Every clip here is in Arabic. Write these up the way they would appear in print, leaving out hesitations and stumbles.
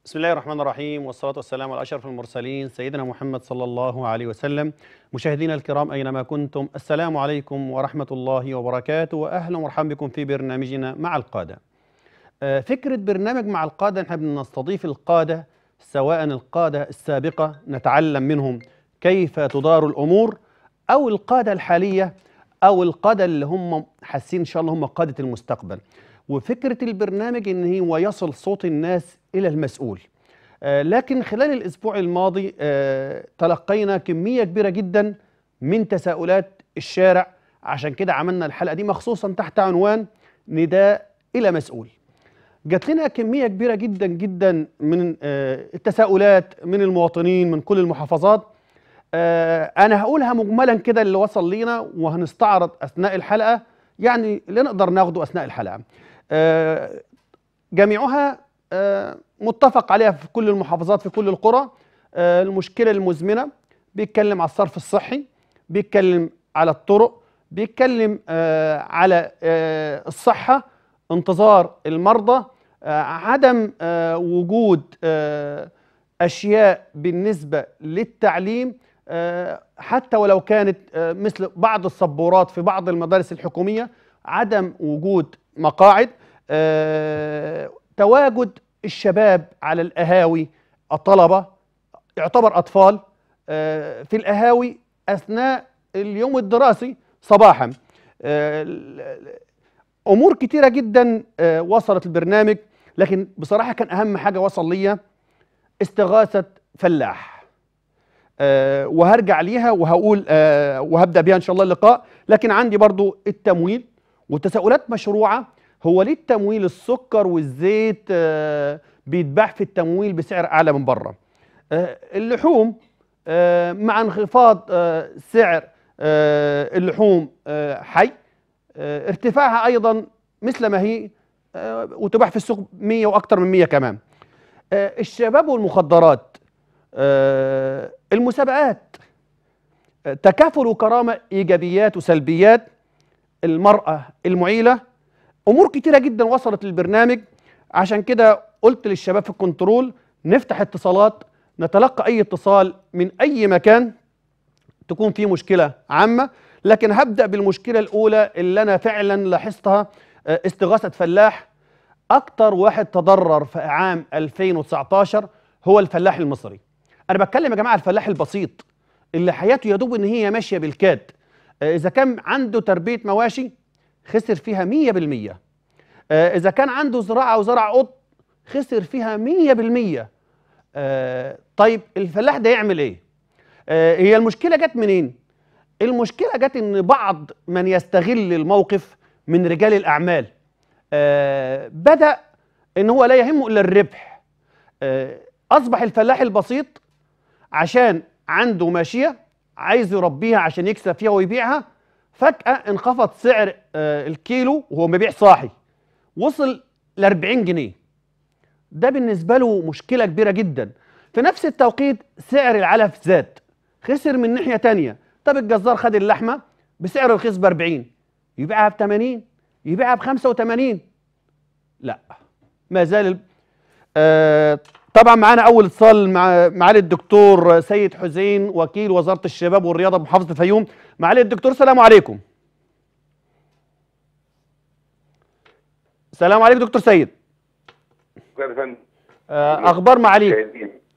بسم الله الرحمن الرحيم، والصلاة والسلام على أشرف المرسلين سيدنا محمد صلى الله عليه وسلم. مشاهدينا الكرام أينما كنتم، السلام عليكم ورحمة الله وبركاته، وأهلا ومرحبا بكم في برنامجنا مع القادة. فكرة برنامج مع القادة، نحن بنستضيف القادة، سواء القادة السابقة نتعلم منهم كيف تدار الأمور، أو القادة الحالية، أو القادة اللي هم حاسين إن شاء الله هم قادة المستقبل. وفكرة البرنامج إن هو يصل صوت الناس إلى المسؤول. لكن خلال الأسبوع الماضي تلقينا كمية كبيرة جدا من تساؤلات الشارع، عشان كده عملنا الحلقة دي مخصوصا تحت عنوان نداء إلى مسؤول. جات لنا كمية كبيرة جدا جدا من التساؤلات من المواطنين من كل المحافظات. أنا هقولها مجملا كده اللي وصل لينا، وهنستعرض أثناء الحلقة يعني اللي نقدر ناخده أثناء الحلقة. جميعها متفق عليها في كل المحافظات في كل القرى. المشكلة المزمنة، بيتكلم على الصرف الصحي، بيتكلم على الطرق، بيتكلم على الصحة، انتظار المرضى، عدم وجود أشياء بالنسبة للتعليم، حتى ولو كانت مثل بعض السبورات في بعض المدارس الحكومية، عدم وجود مقاعد، تواجد الشباب على القهاوي، الطلبة يعتبر أطفال في القهاوي أثناء اليوم الدراسي صباحا. أمور كتيرة جدا وصلت البرنامج، لكن بصراحة كان أهم حاجة وصل لي استغاثة فلاح، وهرجع ليها وهقول وهبدأ بيها إن شاء الله اللقاء. لكن عندي برضو التمويل وتساؤلات مشروعة. هو ليه التمويل السكر والزيت بيتباع في التمويل بسعر أعلى من بره؟ اللحوم مع انخفاض سعر اللحوم حي، ارتفاعها أيضا مثل ما هي وتباع في السوق 100 وأكثر من 100 كمان. الشباب والمخدرات، المسابقات، تكافل وكرامة، إيجابيات وسلبيات، المرأة المعيلة، أمور كتيرة جدا وصلت للبرنامج. عشان كده قلت للشباب في الكنترول نفتح اتصالات، نتلقى أي اتصال من أي مكان تكون فيه مشكلة عامة. لكن هبدأ بالمشكلة الأولى اللي أنا فعلا لاحظتها، استغاثة فلاح. أكتر واحد تضرر في عام 2019 هو الفلاح المصري. أنا بتكلم يا جماعة الفلاح البسيط اللي حياته يدوب إن هي ماشية بالكاد. إذا كان عنده تربية مواشي خسر فيها 100%. إذا كان عنده زراعة وزرع قط خسر فيها 100%. طيب الفلاح ده يعمل إيه؟ هي المشكلة جت منين؟ المشكلة جت إن بعض من يستغل الموقف من رجال الأعمال بدأ إن هو لا يهمه إلا الربح. أصبح الفلاح البسيط عشان عنده ماشية عايز يربيها عشان يكسب فيها ويبيعها، فجأة انخفض سعر الكيلو وهو بيبيع صاحي، وصل ل 40 جنيه. ده بالنسبة له مشكلة كبيرة جدا. في نفس التوقيت سعر العلف زاد، خسر من ناحية تانية. طب الجزار خد اللحمة بسعر رخيص ب 40، يبيعها ب 80، يبيعها ب 85. لا، ما زال. طبعا معانا أول اتصال مع معالي الدكتور سيد حسين، وكيل وزارة الشباب والرياضة بمحافظة الفيوم. معالي الدكتور السلام عليكم. السلام عليكم دكتور سيد. اخبار معاليك؟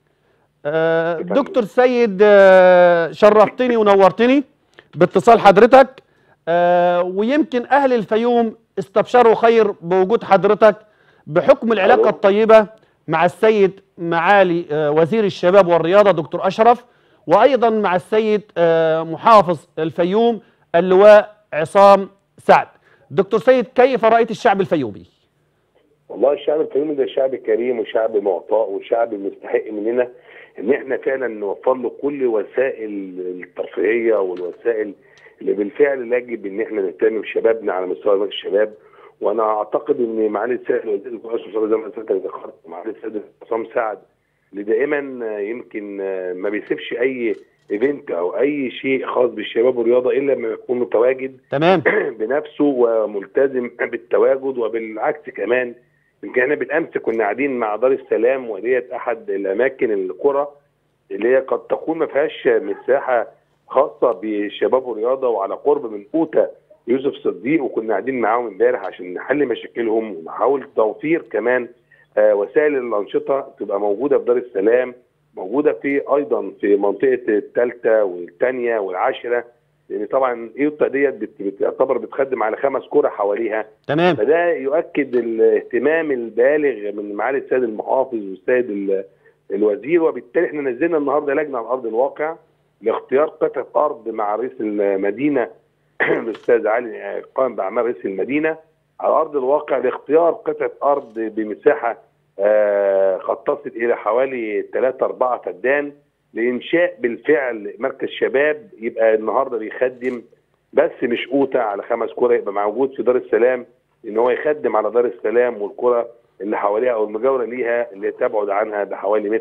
دكتور سيد، شرفتني ونورتني باتصال حضرتك. ويمكن اهل الفيوم استبشروا خير بوجود حضرتك بحكم العلاقه الطيبه مع السيد معالي وزير الشباب والرياضه دكتور اشرف، وايضا مع السيد محافظ الفيوم اللواء عصام سعد. دكتور سيد، كيف رايت الشعب الفيومي؟ والله الشعب الفيومي ده شعب كريم وشعب معطاء وشعب مستحق مننا ان احنا فعلا نوفر له كل وسائل الترفيهيه والوسائل اللي بالفعل يجب ان احنا نهتم بشبابنا على مستوى وزاره الشباب. وانا اعتقد ان معالي السيد وزير الشباب زي ما حضرتك ذكرت، معالي السيد عصام سعد اللي دائما يمكن ما بيسيبش اي ايفنت او اي شيء خاص بالشباب والرياضه الا لما يكون متواجد تمام بنفسه وملتزم بالتواجد، وبالعكس كمان يمكن احنا بالامس كنا قاعدين مع دار السلام، وديت احد الاماكن القرى اللي هي قد تكون ما فيهاش مساحه خاصه بالشباب والرياضه، وعلى قرب من اوتا يوسف صديق، وكنا قاعدين معاهم امبارح عشان نحل مشاكلهم ونحاول توفير كمان وسائل الانشطه تبقى موجوده في دار السلام، موجوده في ايضا في منطقه الثالثه والثانيه والعاشره، لان طبعا اوتا ديت بتعتبر بتخدم على 5 قرى حواليها. تمام. فده يؤكد الاهتمام البالغ من معالي السيد المحافظ والسيد الوزير، وبالتالي احنا نزلنا النهارده لجنه على ارض الواقع لاختيار قطعه ارض مع رئيس المدينه الاستاذ علي قائم باعمال رئيس المدينه على ارض الواقع لاختيار قطعه ارض بمساحه قد تصل الى حوالي 3-4 فدان لانشاء بالفعل مركز شباب يبقى النهارده بيخدم بس مش اوتا على 5 قرى، يبقى موجود في دار السلام ان هو يخدم على دار السلام والقرى اللي حواليها او المجاوره ليها اللي تبعد عنها بحوالي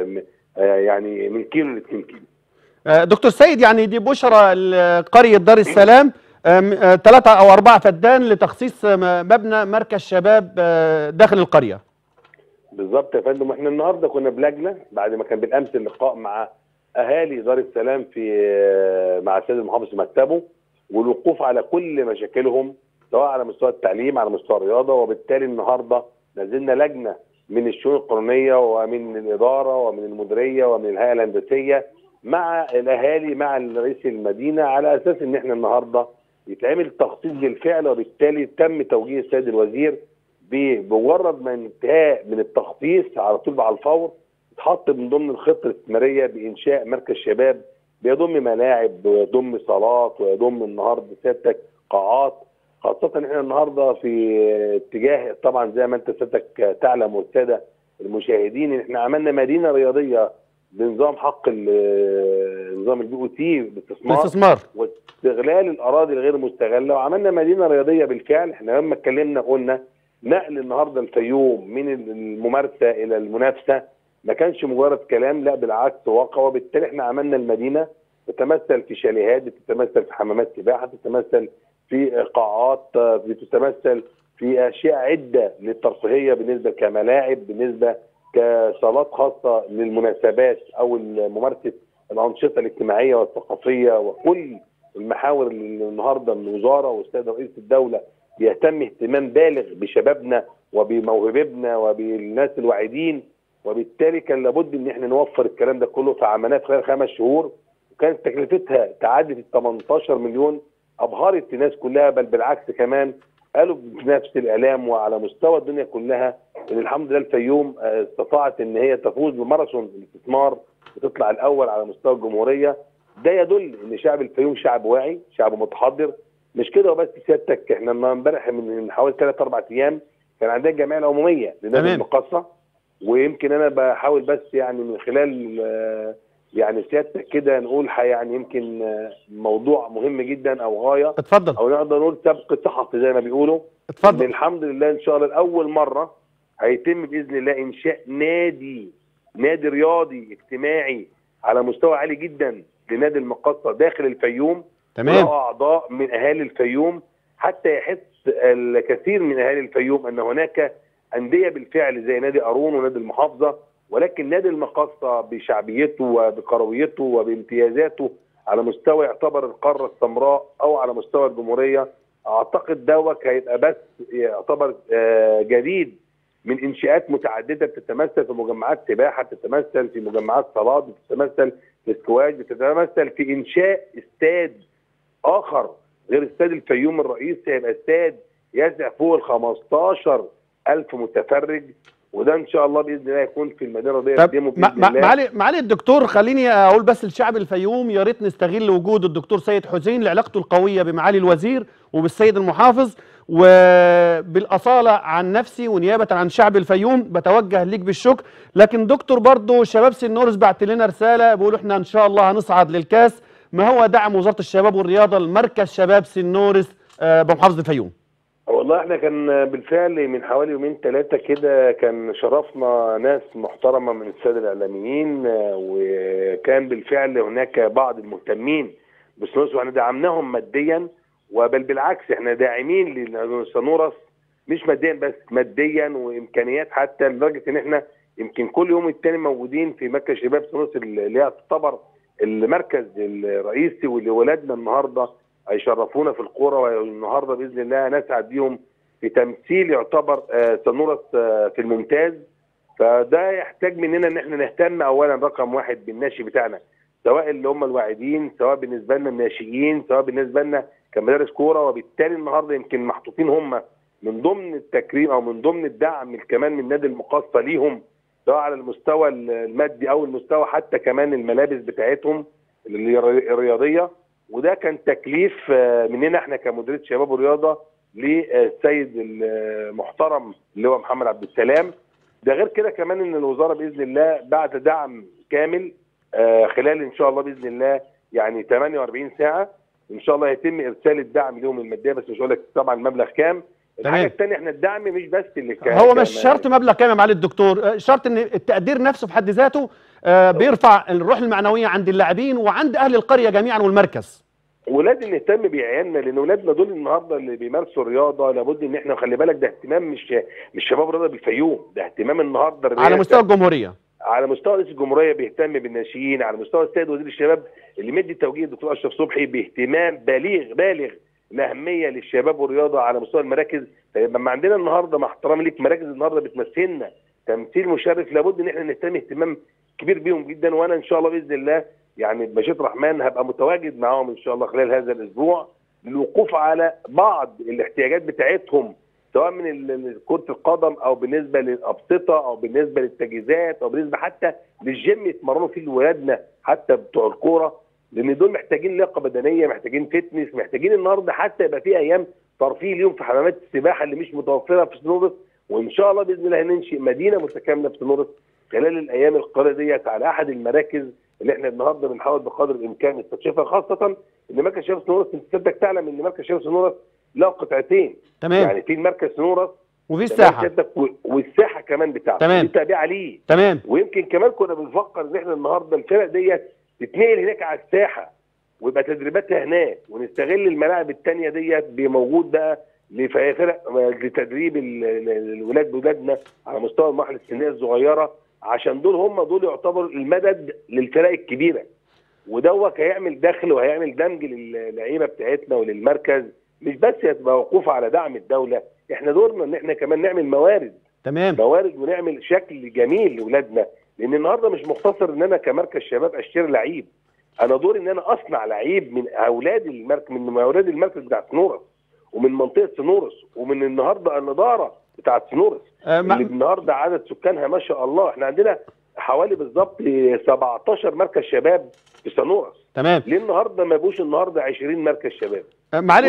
يعني من كيلو ل 2 كيلو. دكتور سيد، يعني دي بشرى لقرية دار السلام 3 أو 4 فدان لتخصيص مبنى مركز شباب داخل القرية. بالظبط يا فندم. احنا النهارده كنا بلجنه بعد ما كان بالامس اللقاء مع اهالي دار السلام مع السيد المحافظ في مكتبه، والوقوف على كل مشاكلهم سواء على مستوى التعليم على مستوى الرياضه، وبالتالي النهارده نزلنا لجنه من الشؤون القانونيه ومن الاداره ومن المديريه ومن الهيئه الهندسيه مع الاهالي مع رئيس المدينه على اساس ان احنا النهارده يتعمل تخصيص بالفعل، وبالتالي تم توجيه السيد الوزير بمجرد ما انتهاء من التخصيص على طول على الفور اتحط من ضمن الخطه الاستثماريه بانشاء مركز شباب بيضم ملاعب ويضم صالات ويضم النهارده سيادتك قاعات، خاصه ان احنا النهارده في اتجاه طبعا زي ما انت سيادتك تعلم والساده المشاهدين ان احنا عملنا مدينه رياضيه بنظام حق نظام البي او تي باستثمار واستغلال الاراضي الغير مستغله، وعملنا مدينه رياضيه بالفعل. احنا لما اتكلمنا قلنا نقل النهارده الفيوم من الممارسه الى المنافسه ما كانش مجرد كلام، لا بالعكس واقع، وبالتالي احنا عملنا المدينه تتمثل في شاليهات، بتتمثل في حمامات سباحه، تتمثل في قاعات، بتتمثل في اشياء عده للترفيهيه بالنسبه كملاعب، بالنسبه كصالات خاصه للمناسبات او ممارسه الانشطه الاجتماعيه والثقافيه، وكل المحاور اللي النهارده الوزاره والسيد رئيس الدوله بيهتم اهتمام بالغ بشبابنا وبموهبتنا وبالناس الواعدين، وبالتالي كان لابد ان احنا نوفر الكلام ده كله في عمليات خلال 5 شهور، وكانت تكلفتها تعدت ال 18 مليون، ابهرت الناس كلها، بل بالعكس كمان قالوا بنفس الاعلام وعلى مستوى الدنيا كلها ان الحمد لله الفيوم استطاعت ان هي تفوز بماراثون الاستثمار وتطلع الاول على مستوى الجمهوريه. ده يدل ان شعب الفيوم شعب واعي، شعب متحضر. مش كده وبس سيادتك، احنا امبارح من حوالي 3-4 ايام كان عندنا الجمعيه العموميه لنادي المقاصه، ويمكن انا بحاول بس يعني من خلال يعني سيادتك كده نقول يعني يمكن موضوع مهم جدا او غايه، اتفضل، او نقدر نقول سبق صحفي زي ما بيقولوا. اتفضل. الحمد لله ان شاء الله لاول مره هيتم باذن الله انشاء نادي رياضي اجتماعي على مستوى عالي جدا لنادي المقاصه داخل الفيوم. تمام. اعضاء من اهالي الفيوم حتى يحس الكثير من اهالي الفيوم ان هناك انديه بالفعل زي نادي قارون ونادي المحافظه، ولكن نادي المقاصه بشعبيته وبكرويته وبامتيازاته على مستوى يعتبر القاره السمراء او على مستوى الجمهوريه، اعتقد دوت هيبقى بس يعتبر جديد من انشاءات متعدده بتتمثل في مجمعات سباحه، بتتمثل في مجمعات صالات، بتتمثل في سكواش، بتتمثل في انشاء استاد اخر غير استاد الفيوم الرئيسي، هيبقى استاد يسع فوق ال 15,000 متفرج، وده ان شاء الله باذن الله يكون في المدينه الرياضيه يقدمه باذن الله. معالي الدكتور، خليني اقول بس لشعب الفيوم يا ريت نستغل وجود الدكتور سيد حسين لعلاقته القويه بمعالي الوزير وبالسيد المحافظ، وبالاصاله عن نفسي ونيابه عن شعب الفيوم بتوجه ليك بالشكر. لكن دكتور برضه شباب سنورس بعت لنا رساله بيقولوا احنا ان شاء الله هنصعد للكاس، ما هو دعم وزاره الشباب والرياضه لمركز شباب سنورس بمحافظه الفيوم؟ والله احنا كان بالفعل من حوالي 2-3 كده كان شرفنا ناس محترمه من الساده الاعلاميين، وكان بالفعل هناك بعض المهتمين بسنورس واحنا دعمناهم ماديا، وبل بالعكس احنا داعمين لسنورس مش ماديا بس، ماديا وامكانيات، حتى لدرجه ان احنا يمكن كل يوم التاني موجودين في مركز شباب سنوس اللي هي تعتبر المركز الرئيسي، واللي ولادنا النهارده هيشرفونا في القرى، والنهارده باذن الله نسعد بيهم في تمثيل يعتبر سنورس في الممتاز. فده يحتاج مننا ان احنا نهتم اولا رقم واحد بالناشئ بتاعنا، سواء اللي هم الواعدين، سواء بالنسبه لنا الناشئين، سواء بالنسبه لنا كمدارس كوره. وبالتالي النهارده يمكن محطوطين هم من ضمن التكريم او من ضمن الدعم كمان من نادي المقاصه ليهم، سواء على المستوى المادي او المستوى حتى كمان الملابس بتاعتهم الرياضيه. وده كان تكليف مننا احنا كمديريه شباب ورياضه للسيد المحترم اللي هو محمد عبد السلام. ده غير كده كمان ان الوزاره باذن الله بعد دعم كامل خلال ان شاء الله باذن الله يعني 48 ساعه ان شاء الله يتم ارسال الدعم لهم الماديه، بس مش هقول لك طبعا المبلغ كام. الحاجه الثانيه احنا الدعم مش بس اللي هو مش شرط مبلغ كام يا معالي الدكتور، شرط ان التقدير نفسه في حد ذاته بيرفع الروح المعنويه عند اللاعبين وعند اهل القريه جميعا والمركز. ولازم نهتم بعيالنا، لان اولادنا دول النهارده اللي بيمارسوا الرياضه، لابد ان احنا خلي بالك ده اهتمام مش شباب رياضه بالفيوم، ده اهتمام النهارده على مستوى الجمهوريه، على مستوى رئيس الجمهوريه بيهتم بالناشئين، على مستوى السيد وزير الشباب اللي مدي توجيه الدكتور اشرف صبحي باهتمام بالغ الاهميه للشباب والرياضه على مستوى المراكز. فلما عندنا النهارده مع احترامي ليك مراكز النهارده بتمثلنا تمثيل مشرف، لابد ان احنا نهتم اهتمام كبير بيهم جدا. وانا ان شاء الله باذن الله يعني بمشيئة الرحمن هبقى متواجد معاهم ان شاء الله خلال هذا الاسبوع للوقوف على بعض الاحتياجات بتاعتهم، سواء من كرة القدم او بالنسبه للابسطه او بالنسبه للتجهيزات او بالنسبه حتى للجيم يتمرنوا فيه ولادنا حتى بتوع الكوره، لان دول محتاجين لياقه بدنيه، محتاجين فتنس، محتاجين النهارده حتى يبقى في ايام ترفيه ليهم في حمامات السباحه اللي مش متوفره في سنورس. وان شاء الله باذن الله هننشئ مدينه متكامله في سنورس خلال الايام القليله ديت على احد المراكز اللي احنا النهارده بنحاول بقدر الامكان نستكشفها، خاصه ان مركز شباب سنورس انت تعلم ان مركز شباب سنورس له قطعتين. تمام. يعني في المركز سنورس وفي الساحه والساحه كمان بتاعته تمام تابعه ليه. تمام. ويمكن كمان كنا بنفكر ان احنا النهارده الفرق ديت تتنقل هناك على الساحه ويبقى تدريباتها هناك، ونستغل الملاعب الثانيه ديت بموجود بقى لفرق لتدريب ولادنا على مستوى المراحل السنيه الصغيره، عشان دول يعتبروا المدد للفرق الكبيره. ودوت هيعمل دخل وهيعمل دمج للعيبه بتاعتنا وللمركز، مش بس هتبقى وقوف على دعم الدوله، احنا دورنا ان احنا كمان نعمل موارد. تمام. موارد ونعمل شكل جميل لاولادنا، لان النهارده مش مختصر ان انا كمركز شباب اشتري لعيب، انا دوري ان انا اصنع لعيب من اولاد المركز، من اولاد المركز بتاع سنورس ومن منطقه سنورس ومن النهارده الاداره بتاعت سنورس اللي النهارده عدد سكانها ما شاء الله احنا عندنا حوالي بالظبط 17 مركز شباب في سنورس. تمام. ليه النهارده ما يبقوش النهارده 20 مركز شباب؟ معالي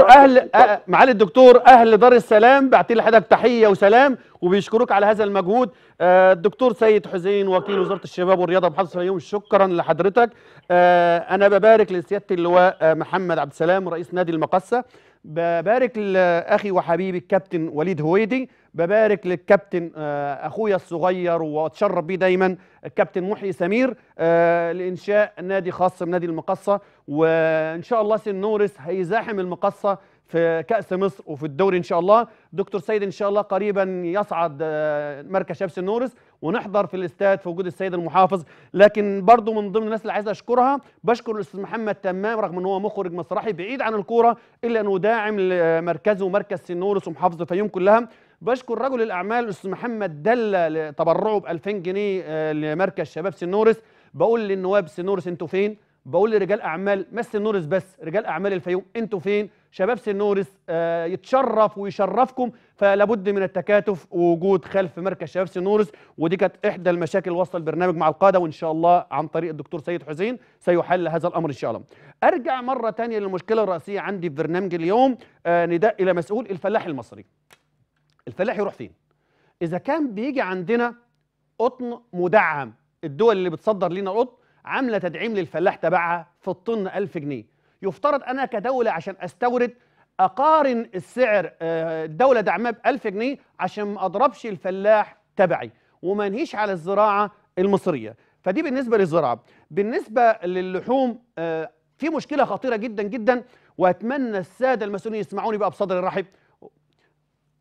الدكتور اهل دار السلام بعتي لحضرتك تحيه وسلام وبيشكروك على هذا المجهود. الدكتور سيد حسين وكيل وزاره الشباب والرياضه بمحافظه الفيوم، شكرا لحضرتك. انا ببارك لسياده اللواء محمد عبد السلام رئيس نادي المقصه، ببارك لاخي وحبيبي الكابتن وليد هويدي، ببارك للكابتن اخويا الصغير واتشرف بيه دايما الكابتن محي سمير لانشاء نادي خاص بنادي المقصه. وان شاء الله سنورس هيزاحم المقصه في كأس مصر وفي الدوري ان شاء الله. دكتور سيد ان شاء الله قريبا يصعد مركز شباب سنورس ونحضر في الاستاد في وجود السيد المحافظ. لكن برضو من ضمن الناس اللي عايز اشكرها بشكر الاستاذ محمد تمام، رغم ان هو مخرج مسرحي بعيد عن الكوره الا انه داعم لمركزه ومركز سنورس ومحافظه الفيوم كلها. بشكر رجل الاعمال الاستاذ محمد دله لتبرعه ب 2000 جنيه لمركز شباب سنورس. بقول للنواب سنورس انتوا فين؟ بقول لرجال اعمال مش سنورس بس، رجال اعمال الفيوم انتوا فين؟ شباب سنورس يتشرف ويشرفكم، فلابد من التكاتف ووجود خلف مركز شباب سنورس. ودي كانت احدى المشاكل وسط البرنامج مع القاده، وان شاء الله عن طريق الدكتور سيد حسين سيحل هذا الامر ان شاء الله. ارجع مره ثانيه للمشكله الرئيسيه عندي في برنامج اليوم، نداء الى مسؤول الفلاح المصري. الفلاح يروح فين؟ اذا كان بيجي عندنا قطن مدعم، الدول اللي بتصدر لنا قطن عامله تدعيم للفلاح تبعها في الطن 1000 جنيه، يفترض انا كدوله عشان استورد اقارن السعر الدوله دعمها ب 1000 جنيه عشان ما اضربش الفلاح تبعي وما انهيش على الزراعه المصريه. فدي بالنسبه للزراعه. بالنسبه للحوم في مشكله خطيره جدا جدا، واتمنى الساده المسؤولين يسمعوني بقى بصدر رحب.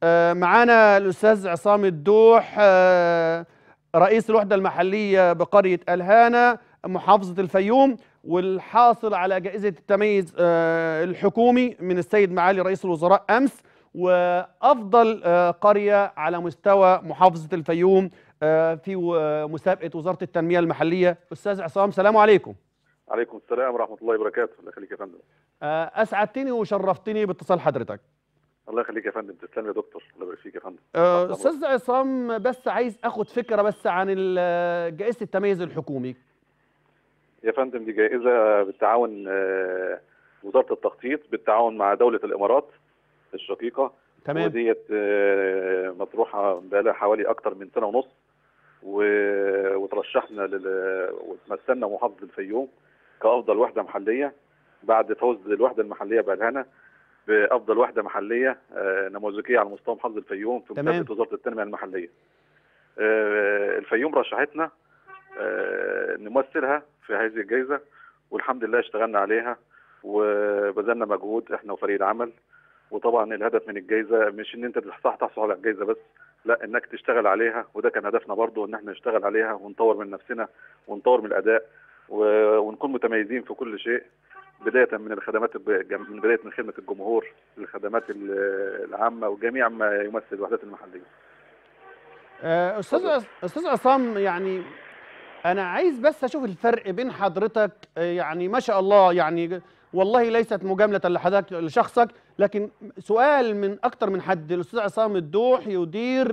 معانا الأستاذ عصام الدوح، رئيس الوحدة المحلية بقرية الهانة محافظة الفيوم، والحاصل على جائزة التميز الحكومي من السيد معالي رئيس الوزراء أمس، وأفضل قرية على مستوى محافظة الفيوم في مسابقة وزارة التنمية المحلية. أستاذ عصام، سلام عليكم. عليكم السلام ورحمة الله وبركاته. الله يخليك يا فندم. أسعدتني وشرفتني باتصال حضرتك. الله يخليك يا فندم، تسلم يا دكتور، الله يبارك فيك يا فندم. أستاذ عصام، بس عايز أخد فكرة بس عن جائزة التميز الحكومي. يا فندم، دي جائزة بالتعاون وزارة التخطيط بالتعاون مع دولة الإمارات الشقيقة. تمام. وديت مطروحة بقالها حوالي أكتر من سنة ونص، وترشحنا وتمثلنا محافظة الفيوم كأفضل وحدة محلية بعد فوز الوحدة المحلية بألهانة بأفضل وحدة محلية نموذجية على مستوى محافظة الفيوم في مسابقة وزارة التنمية المحلية. الفيوم رشحتنا نمثلها في هذه الجائزة، والحمد لله اشتغلنا عليها وبذلنا مجهود احنا وفريق العمل. وطبعا الهدف من الجائزة مش ان انت تحصل على الجائزة بس، لا، انك تشتغل عليها، وده كان هدفنا برضو، ان احنا نشتغل عليها ونطور من نفسنا ونطور من الاداء ونكون متميزين في كل شيء، بداية من الخدمات، من خدمة الجمهور للخدمات العامة وجميع ما يمثل الوحدات المحلية. أستاذ عصام، يعني أنا عايز بس أشوف الفرق بين حضرتك، يعني ما شاء الله، يعني والله ليست مجاملة لحضرتك لشخصك، لكن سؤال من أكتر من حد. الأستاذ عصام الدوح يدير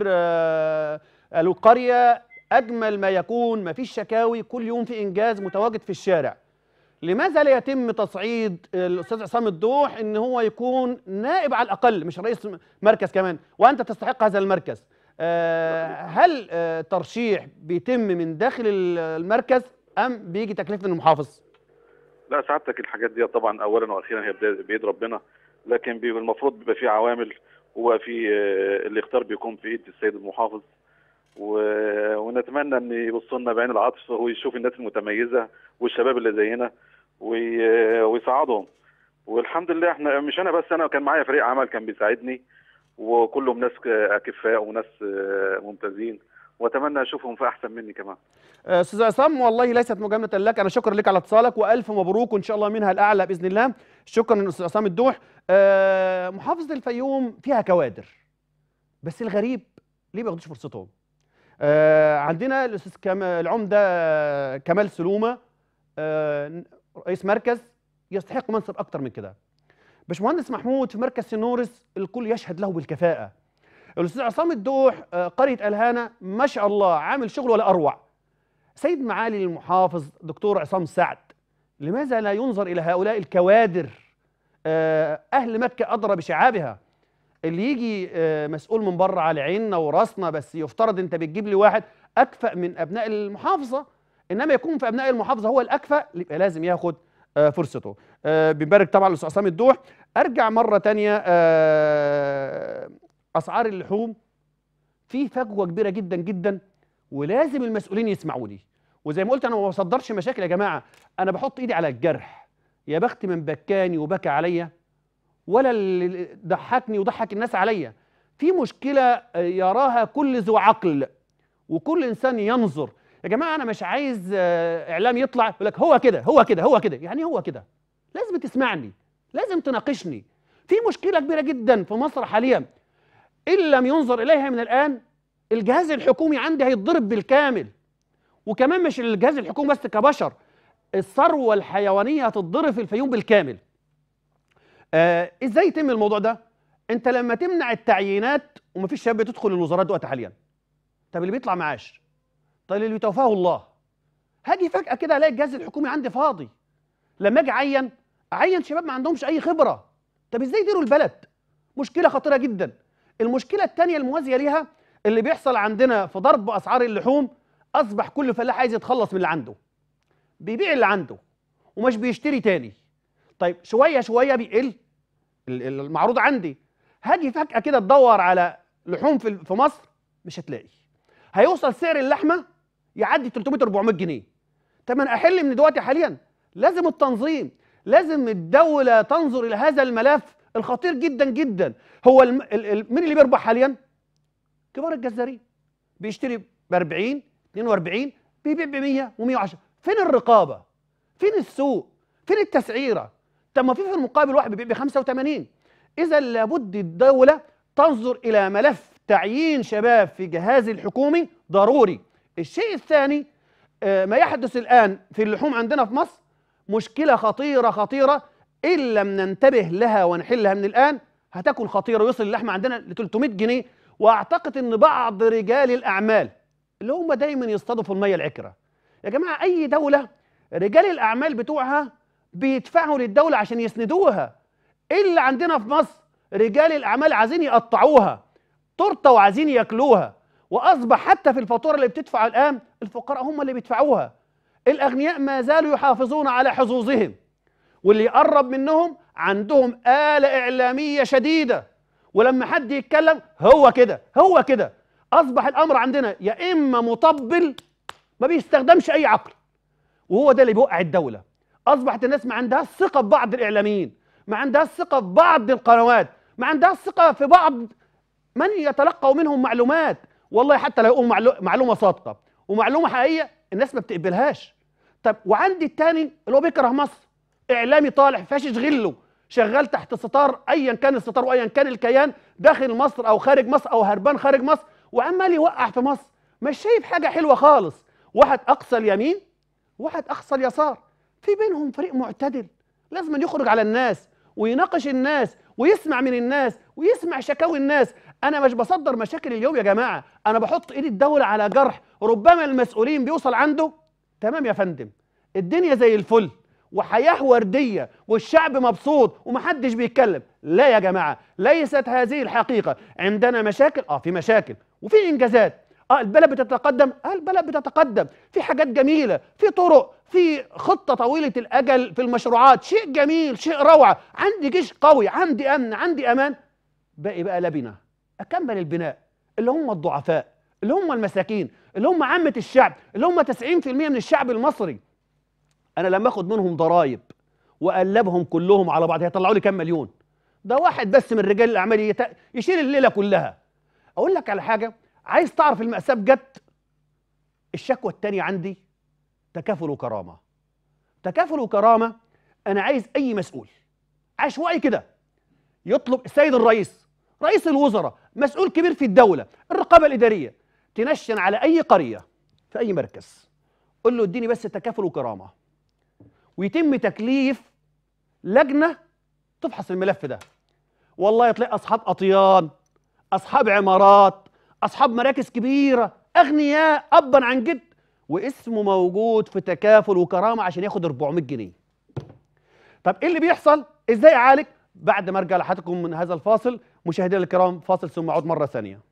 القرية أجمل ما يكون، ما فيش شكاوي، كل يوم في إنجاز متواجد في الشارع. لماذا لا يتم تصعيد الأستاذ عصام الدوح إن هو يكون نائب على الأقل، مش رئيس مركز كمان، وأنت تستحق هذا المركز؟ هل ترشيح بيتم من داخل المركز أم بيجي تكليف من المحافظ؟ لا سعادتك، الحاجات دي طبعا أولا وأخيرا هي بيد ربنا، لكن المفروض بيبقى في عوامل، هو في الاختيار بيكون في إيد السيد المحافظ، ونتمنى ان يبص لنا بعين العطف ويشوف الناس المتميزه والشباب اللي زينا ويساعدهم. والحمد لله احنا مش انا بس، انا كان معايا فريق عمل كان بيساعدني، وكلهم ناس اكفاء وناس ممتازين، واتمنى اشوفهم في احسن مني كمان. استاذ عصام، والله ليست مجامله لك، انا شكرا لك على اتصالك، والف مبروك وان شاء الله منها الاعلى باذن الله. شكرا استاذ عصام الدوح. محافظه الفيوم فيها كوادر، بس الغريب ليه ما بياخدوش فرصتهم؟ عندنا الاستاذ العمده كمال سلومه، رئيس مركز يستحق منصب اكتر من كده. باشمهندس محمود في مركز سنورس الكل يشهد له بالكفاءه. الاستاذ عصام الدوح قريه الهانه ما شاء الله عامل شغل ولا اروع. سيد معالي المحافظ دكتور عصام سعد، لماذا لا ينظر الى هؤلاء الكوادر؟ اهل مكه ادرى بشعابها. اللي يجي مسؤول من بره على عيننا وراسنا، بس يفترض انت بتجيب لي واحد اكفأ من ابناء المحافظه، انما يكون في ابناء المحافظه هو الاكفأ، يبقى لازم ياخد فرصته. بنبارك طبعا للاستاذ عصام الدوح. ارجع مره ثانيه، اسعار اللحوم في فجوه كبيره جدا جدا، ولازم المسؤولين يسمعوني. وزي ما قلت انا ما بصدرش مشاكل يا جماعه، انا بحط ايدي على الجرح. يا بخت من بكاني وبكى عليا، ولا اللي ضحكني وضحك الناس عليا. في مشكله يراها كل ذو عقل وكل انسان ينظر. يا جماعه انا مش عايز اعلام يطلع يقول لك هو كده هو كده هو كده. يعني هو كده لازم تسمعني، لازم تناقشني. في مشكله كبيره جدا في مصر حاليا، ان لم ينظر اليها من الان الجهاز الحكومي عندي هيتضرب بالكامل. وكمان مش الجهاز الحكومي بس كبشر، الثروه الحيوانيه هتتضرب في الفيوم بالكامل. ازاي يتم الموضوع ده؟ انت لما تمنع التعيينات ومفيش شاب بتدخل الوزارات دلوقتي حاليا، طب اللي بيطلع معاش، طب اللي بيتوفاه الله، هاجي فجأة كده الاقي الجهاز الحكومي عندي فاضي. لما اجي اعين شباب ما عندهمش اي خبرة، طب ازاي يديروا البلد؟ مشكلة خطيرة جدا. المشكلة الثانية الموازية ليها اللي بيحصل عندنا في ضرب اسعار اللحوم، اصبح كل فلاح عايز يتخلص من اللي عنده، بيبيع اللي عنده ومش بيشتري تاني. طيب شوية شوية بيقل المعروض عندي، هاجي فجأة كده تدور على لحوم في مصر مش هتلاقي. هيوصل سعر اللحمة يعدي 300 400 جنيه. طب انا احل من دلوقتي حاليا؟ لازم التنظيم، لازم الدولة تنظر إلى هذا الملف الخطير جدا جدا. هو مين اللي بيربح حاليا؟ كبار الجزارين. بيشتري ب 40 42 بيبيع ب 100 و110. فين الرقابه؟ فين السوق؟ فين التسعيره؟ طب ما في المقابل واحد بيبيع ب 85. اذا لابد الدوله تنظر الى ملف تعيين شباب في جهاز الحكومي ضروري. الشيء الثاني، ما يحدث الان في اللحوم عندنا في مصر مشكله خطيره خطيره، ان لم ننتبه لها ونحلها من الان هتكون خطيره، ويصل اللحم عندنا ل 300 جنيه. واعتقد ان بعض رجال الاعمال اللي هم دايما يصطادوا في الميه العكره، يا جماعه اي دوله رجال الاعمال بتوعها بيدفعوا للدوله عشان يسندوها. اللي عندنا في مصر رجال الاعمال عايزين يقطعوها تورته وعايزين ياكلوها، واصبح حتى في الفاتوره اللي بتدفع الان الفقراء هم اللي بيدفعوها. الاغنياء ما زالوا يحافظون على حظوظهم، واللي يقرب منهم عندهم آلة إعلامية شديدة، ولما حد يتكلم هو كده هو كده. أصبح الأمر عندنا يا إما مطبل ما بيستخدمش أي عقل، وهو ده اللي بيوقع الدولة. أصبحت الناس ما عندها ثقة ببعض الإعلاميين، ما عندها ثقة ببعض القنوات، ما عندها ثقة في بعض من يتلقوا منهم معلومات. والله حتى لو يقولوا معلومة صادقة ومعلومة حقيقية الناس ما بتقبلهاش. طب وعندي التاني اللي هو بيكره مصر، اعلامي طالع فاشش غله، شغال تحت ستار ايا كان الستار وايا كان الكيان، داخل مصر او خارج مصر او هربان خارج مصر، وعمال يوقع في مصر، مش شايف حاجه حلوه خالص. واحد اقصى اليمين واحد اقصى اليسار، في بينهم فريق معتدل لازم يخرج على الناس ويناقش الناس ويسمع من الناس ويسمع شكاوي الناس. انا مش بصدر مشاكل اليوم يا جماعه، انا بحط ايد الدوله على جرح ربما المسؤولين بيوصل عنده تمام يا فندم الدنيا زي الفل وحياه ورديه والشعب مبسوط ومحدش بيتكلم. لا يا جماعه، ليست هذه الحقيقه. عندنا مشاكل، في مشاكل وفي انجازات. البلد بتتقدم، البلد بتتقدم، في حاجات جميله، في طرق، في خطه طويله الاجل في المشروعات، شيء جميل، شيء روعه. عندي جيش قوي، عندي امن، عندي امان. باقي بقى لبنه اكمل البناء، اللي هم الضعفاء، اللي هم المساكين، اللي هم عامه الشعب، اللي هم 90% من الشعب المصري. انا لما اخد منهم ضرايب واقلبهم كلهم على بعض هيطلعوا لي كام مليون؟ ده واحد بس من رجال الاعمال يشيل الليله كلها. اقول لك على حاجه، عايز تعرف المأساة بجد؟ الشكوى التانية عندي تكافل وكرامة. تكافل وكرامة، أنا عايز أي مسؤول عشوائي كده يطلب السيد الرئيس، رئيس الوزراء، مسؤول كبير في الدولة، الرقابة الإدارية، تنشن على أي قرية في أي مركز، قول له اديني بس تكافل وكرامة، ويتم تكليف لجنة تفحص الملف ده. والله تلاقي أصحاب أطيان، أصحاب عمارات، أصحاب مراكز كبيرة، أغنياء أبا عن جد، واسمه موجود في تكافل وكرامة عشان ياخد 400 جنيه. طب إيه اللي بيحصل؟ إزاي أعالج؟ بعد ما أرجع لحضراتكم من هذا الفاصل. مشاهدينا الكرام، فاصل ثم أعود مرة ثانية.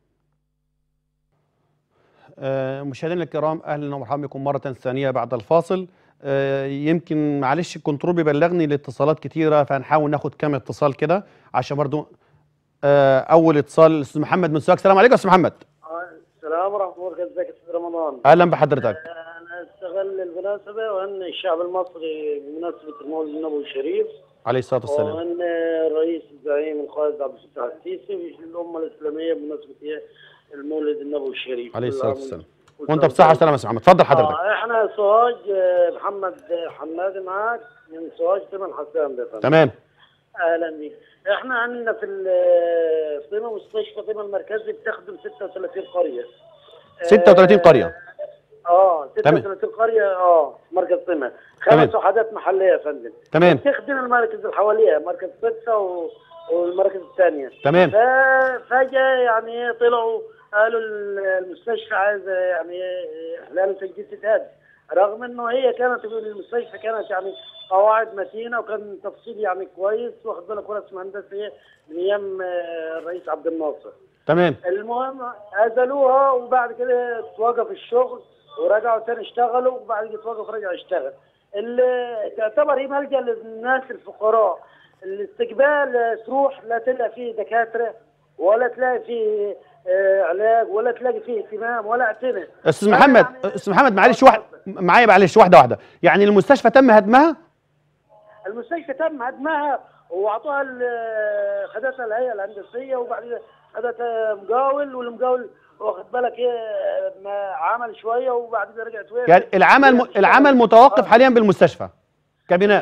مشاهدينا الكرام، أهلا ومرحبا بكم مرة ثانية بعد الفاصل. يمكن معلش الكنترول بيبلغني الاتصالات كتيرة، فهنحاول ناخد كام اتصال كده عشان برضو. أول اتصال الأستاذ محمد من سوهاج. السلام عليكم يا أستاذ محمد. السلام ورحمة الله وبركاته. ازيك يا استاذ رمضان؟ اهلا بحضرتك. انا استغل المناسبة وان الشعب المصري بمناسبة المولد النبوي الشريف عليه الصلاة والسلام، وان الرئيس الزعيم القائد عبد الفتاح السيسي والامة الاسلامية بمناسبة المولد النبوي الشريف عليه الصلاة والسلام. وانت بصحة وسلامة يا استاذ محمد، اتفضل حضرتك. احنا سوهاج، محمد حمادي معاك من سوهاج تمن حسان ده. تمام. اهلا بيك. احنا عندنا في طيمة مستشفى طيمة المركزي بتخدم 36 قرية. 36 قرية. 36 قرية مركز طيمة، 5 وحدات محلية يا فندم. تمام. بتخدم المراكز اللي حواليها، مركز صدفة والمراكز الثانية. تمام. فجأة يعني طلعوا قالوا المستشفى عايزة يعني إحلال تجديد تتهد، رغم انه هي كانت المستشفى كانت يعني قواعد متينه وكان تفصيل يعني كويس، واخد بالك، ورسم هندسي من ايام الرئيس عبد الناصر. تمام. المهم ازلوها وبعد كده توقف الشغل ورجعوا تاني اشتغلوا، وبعد كده توقف رجع يشتغل. اللي تعتبر هي ملجا للناس الفقراء، الاستقبال تروح لا تلاقي فيه دكاتره ولا تلاقي فيه علاج ولا تلاقي فيه اهتمام ولا اعتناء. استاذ محمد، استاذ محمد معلش معايا معلش واحده. يعني المستشفى تم هدمها؟ المستشفى تم هدمها واعطوها خدتها الهيئه الهندسيه، وبعد كده خدتها مقاول، والمقاول واخد بالك ايه ما عمل شويه وبعد كده رجعت وين. يعني العمل متوقف حاليا بالمستشفى كبناء.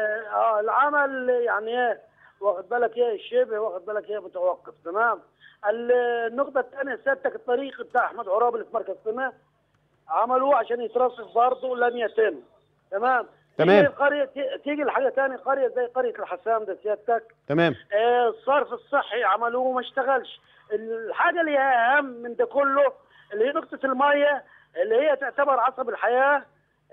العمل يعني ايه واخد بالك ايه شبه واخد بالك ايه متوقف. تمام. النقطه الثانيه سيادتك الطريق بتاع احمد عرابي اللي في مركز قنا عملوه عشان يترصف برضه لم يتم. تمام. تمام. تيجي الحاجه ثانيه قريه زي قريه الحسام ده سيادتك. تمام. الصرف الصحي عملوه وما اشتغلش. الحاجه اللي هي اهم من ده كله اللي هي نقطه الميه اللي هي تعتبر عصب الحياه.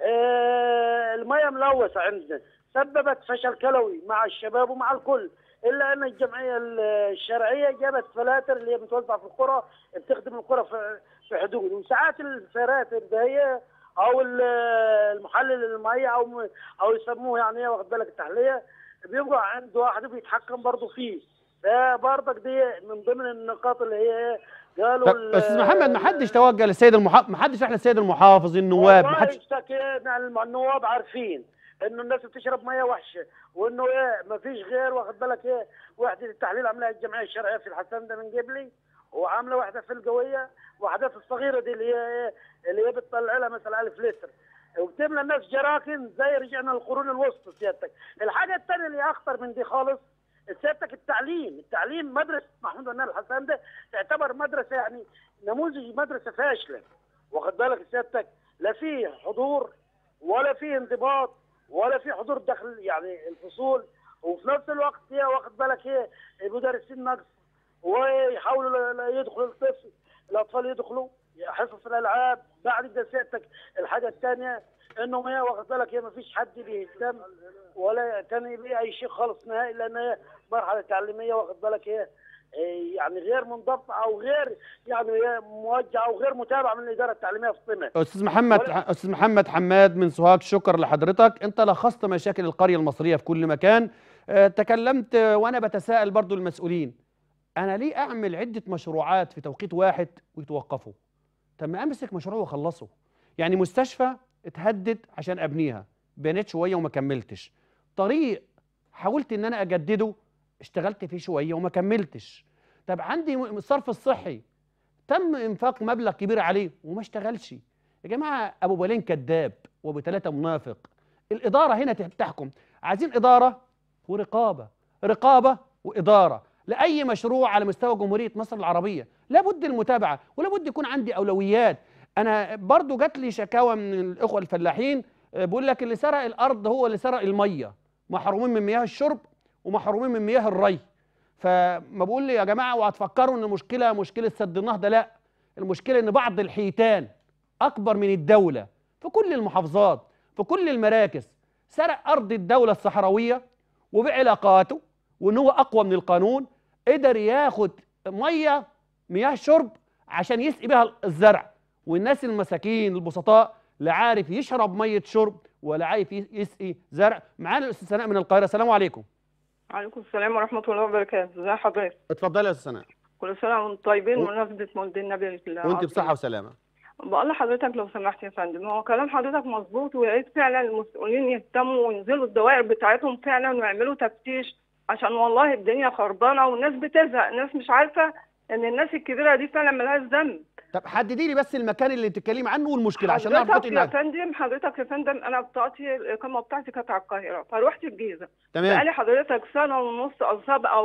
الميه ملوثه عندنا سببت فشل كلوي مع الشباب ومع الكل، الا ان الجمعيه الشرعيه جابت فلاتر اللي هي متوزعه في القرى بتخدم القرى في حدود، وساعات الفلاتر ده هي او المحلل الميه او يسموه يعني واخد بالك التحليه بيبقى عند واحد بيتحكم برضه فيه. ده برضك دي من ضمن النقاط اللي هي قالوا. استاذ محمد، ما حدش توجه للسيد ما حدش راح للسيد المحافظ النواب؟ ما حدش اشتكينا. النواب عارفين انه الناس بتشرب ميه وحشه، وانه ايه ما فيش غير واخد بالك ايه وحده التحليل عاملاها الجمعيه الشرعيه في الحسن ده من قبلي، وعامله واحده في القويه وواحده في الصغيره دي اللي هي ايه اللي هي بتطلع لها مثلا 1000 لتر، وبتملى الناس جراكن زي رجعنا للقرون الوسطى سيادتك. الحاجه الثانيه اللي اخطر من دي خالص سيادتك التعليم مدرسه محمود ونال الحسن ده تعتبر مدرسه يعني نموذج مدرسه فاشله واخد بالك سيادتك، لا فيه حضور ولا فيه انضباط ولا في حضور داخل يعني الفصول، وفي نفس الوقت هي واخد بالك ايه المدرسين نقص ويحاولوا يدخلوا الاطفال يدخلوا حصص الالعاب. بعد كده سيادتك الحاجه الثانيه انه هي واخد بالك هي ما فيش حد بيهتم ولا كان يبيع اي شيء خالص نهائي، لان هي مرحله تعليميه واخد بالك ايه يعني غير منضبطه او غير يعني موجهه او غير متابعه من الاداره التعليميه في قنا. استاذ محمد حماد من سوهاج، شكر لحضرتك. انت لخصت مشاكل القريه المصريه في كل مكان. تكلمت وانا بتساءل برضو المسؤولين، انا ليه اعمل عده مشروعات في توقيت واحد ويتوقفوا؟ طب ما امسك مشروع واخلصه. يعني مستشفى اتهدد عشان ابنيها، بنيت شويه وما كملتش. طريق حاولت ان انا اجدده، اشتغلت فيه شويه وما كملتش. طب عندي الصرف الصحي تم انفاق مبلغ كبير عليه وما اشتغلش. يا جماعه ابو بالين كذاب وابو ثلاثه منافق. الاداره هنا تحكم. عايزين اداره ورقابه، رقابه واداره لاي مشروع على مستوى جمهوريه مصر العربيه. لابد المتابعه ولابد يكون عندي اولويات. انا برضو جات لي شكاوى من الاخوه الفلاحين بيقول لك اللي سرق الارض هو اللي سرق الميه، محرومين من مياه الشرب ومحرومين من مياه الري. فما بقول لي يا جماعه وهتفكروا ان المشكله مشكله سد النهضه، لا، المشكله ان بعض الحيتان اكبر من الدوله في كل المحافظات في كل المراكز سرق ارض الدوله الصحراويه وبعلاقاته وان هو اقوى من القانون قدر ياخد مياه شرب عشان يسقي بها الزرع، والناس المساكين البسطاء لا عارف يشرب ميه شرب ولا عارف يسقي زرع. معانا الاستاذ سناء من القاهره. السلام عليكم. وعليكم السلام ورحمه الله وبركاته. ازي حضرتك؟ اتفضلي يا استاذ سناء. كل سنه وانتم طيبين بمناسبه مولد النبي وانت بصحه وسلامه. بقول لحضرتك لو سمحت يا فندم، هو كلام حضرتك مظبوط، ويا ريت فعلا المسؤولين يهتموا وينزلوا الدوائر بتاعتهم فعلا ويعملوا تفتيش، عشان والله الدنيا خربانه والناس بتزهق، الناس مش عارفه ان الناس الكبيره دي فعلا مالهاش ذنب. طب حددي لي بس المكان اللي بتتكلمي عنه والمشكله عشان نعرف نحط يا فندم. حضرتك يا فندم انا بطاقتي الاقامه بتاعتي كانت على القاهره، فروحت الجيزه. تمام. بقالي حضرتك سنه ونص او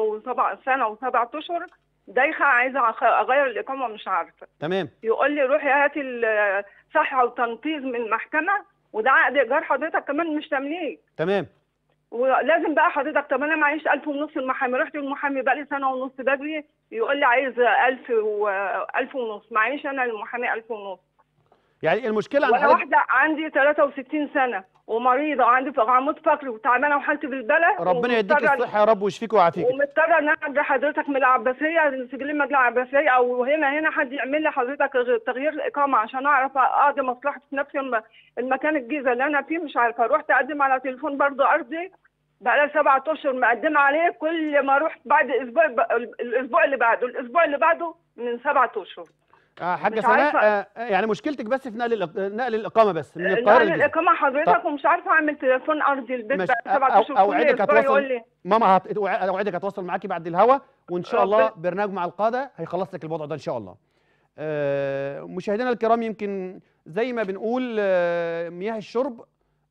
سنه و7 اشهر دايخه عايزه اغير الاقامه مش عارفه. تمام. يقول لي روحي هاتي الصحه وتنفيذ من المحكمه، وده عقد ايجار حضرتك كمان مش تمليك. تمام. ولازم بقى حضرتك، طب انا معيش 1000 ونص المحامي، رحت للمحامي بقى لي سنه ونص بجري يقول لي عايز 1000 ونص، معيش انا المحامي 1000 ونص. يعني المشكله وانا واحده عندي 63 سنه ومريضه وعندي عمود فقري وتعبانه وحالتي بالبلد. ربنا يديك الصحه يا رب ويشفيك ويعافيك. ومضطره ان انا ادي حضرتك من العباسيه سجل المجلس العباسيه او هنا حد يعمل لي حضرتك تغيير الاقامه عشان اعرف اقضي مصلحتي في نفس المكان الجيزه اللي انا فيه مش عارفه. رحت اقدم على تليفون برضه ارضي بقى لها 7 اشهر مقدمه عليه، كل ما اروح بعد الاسبوع اللي بعده من 7 اشهر. حاجه مش سناء، عارفة. يعني مشكلتك بس في نقل الاقامه بس من القاهره نقل للجيزه. الإقامة حضرتك، ومش عارفة أعمل تليفون أرضي البيت مش بقى 7 أشهر، كل اوعدك أسبوع يقول هتواصل، لي. ماما اوعدك هتواصل معاكي بعد الهوا، وان شاء الله ربنا. برنامج مع القاده هيخلص لك الموضوع ده ان شاء الله. مشاهدينا الكرام، يمكن زي ما بنقول مياه الشرب،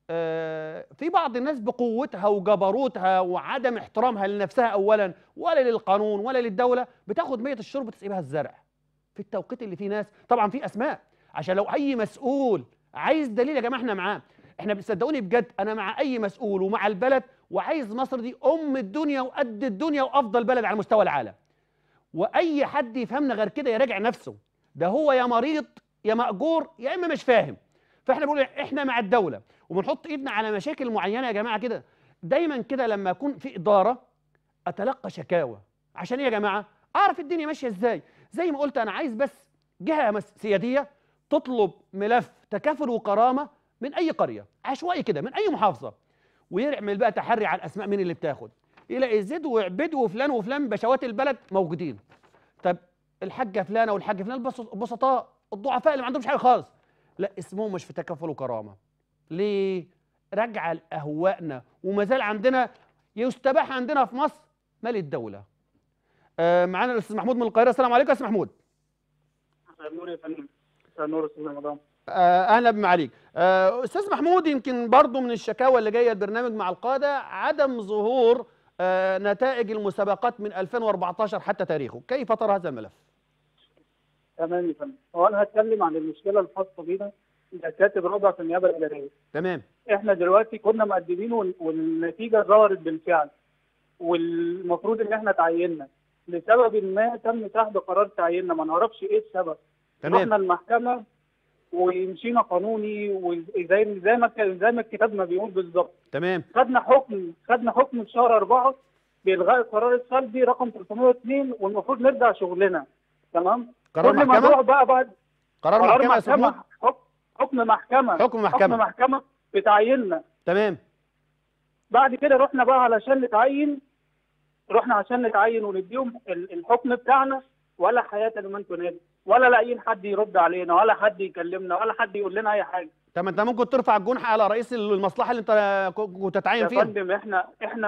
في بعض الناس بقوتها وجبروتها وعدم احترامها لنفسها اولا ولا للقانون ولا للدوله بتاخد ميه الشرب تسقي بها الزرع في التوقيت اللي فيه ناس، طبعا في اسماء، عشان لو اي مسؤول عايز دليل يا جماعه احنا معاه، احنا بتصدقوني بجد، انا مع اي مسؤول ومع البلد، وعايز مصر دي ام الدنيا وقد الدنيا وافضل بلد على مستوى العالم. واي حد يفهمنا غير كده يراجع نفسه، ده هو يا مريض يا مأجور يا اما مش فاهم. فاحنا بنقول احنا مع الدوله وبنحط ايدنا على مشاكل معينه يا جماعه كده. دايما كده لما اكون في اداره اتلقى شكاوى، عشان ايه يا جماعه؟ اعرف الدنيا ماشيه ازاي. زي ما قلت انا عايز بس جهه سياديه تطلب ملف تكافل وكرامه من اي قريه عشوائي كده من اي محافظه، ويعمل بقى تحري على الاسماء مين اللي بتاخد، يلاقي زيد وعبيد وفلان وفلان بشوات البلد موجودين. طب الحاجه فلانه والحاج فلان البسطاء الضعفاء اللي ما عندهمش حاجه خالص، لا اسمهم مش في تكافل وكرامه. ليه؟ راجعه لاهوائنا، وما زال عندنا يستباح عندنا في مصر مال الدوله. معانا الاستاذ محمود من القاهره. السلام عليكم يا استاذ محمود. مساء النور يا فندم. مساء النور استاذ رمضان. اهلا بمعاليك. استاذ محمود، يمكن برضو من الشكاوى اللي جايه البرنامج مع القاده عدم ظهور نتائج المسابقات من 2014 حتى تاريخه، كيف ترى هذا الملف؟ تمام يا فندم. هو انا هتكلم عن المشكله الخاصه بينا ككاتب رابع في النيابه الاداريه. تمام. احنا دلوقتي كنا مقدمين والنتيجه ظهرت بالفعل، والمفروض ان احنا تعيننا، لسبب ما تم سحب قرار تعييننا، ما نعرفش ايه السبب. تمام. رحنا المحكمه ومشينا قانوني، وزي ما الكتاب ما بيقول بالظبط. تمام. خدنا حكم في شهر 4 بإلغاء القرار السلبي رقم 302، والمفروض نرجع شغلنا. تمام؟ قرار كل ما محكمة؟ نروح بقى بعد قرار محكمة يا استاذ محمود؟ حكم محكمة. حكم محكمة بتعييننا. تمام. بعد كده رحنا بقى علشان نتعين، ونديهم الحكم بتاعنا، ولا حياة لمن تنادي، ولا لاقيين حد يرد علينا، ولا حد يكلمنا، ولا حد يقول لنا اي حاجه. طب انت ممكن ترفع الجنحه على رئيس المصلحه اللي انت كنت تتعين فيها. يا فندم احنا